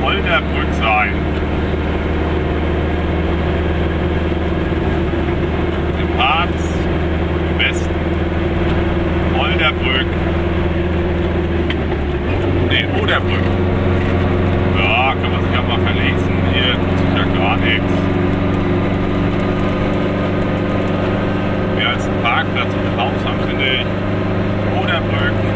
Olderbrück sein. Im Harz, im Westen. Olderbrück. Ne, Oderbrück. Ja, kann man sich ja mal verlesen. Hier tut sich ja gar nichts. Mehr als ein Parkplatz und ein Haus haben, finde ich. Oderbrück.